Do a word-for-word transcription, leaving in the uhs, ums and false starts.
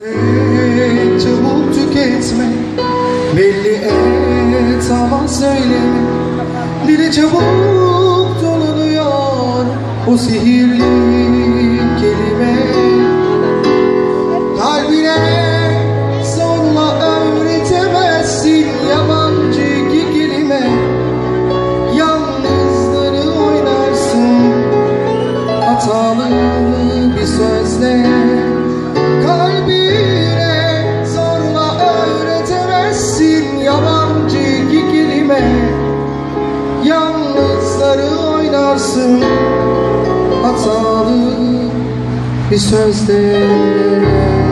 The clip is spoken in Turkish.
Çabuk tüketme, belli et ama söyleme. Dile çabuk doluluyor o sihirli kelime. Kalbine zorla öğretemezsin yabancı iki kelime. Yalnızları oynarsın hatalı bir sözle. Kalbine zorla öğretemezsin yabancı iki kelime. Yalnızları oynarsın hatalı bir sözle.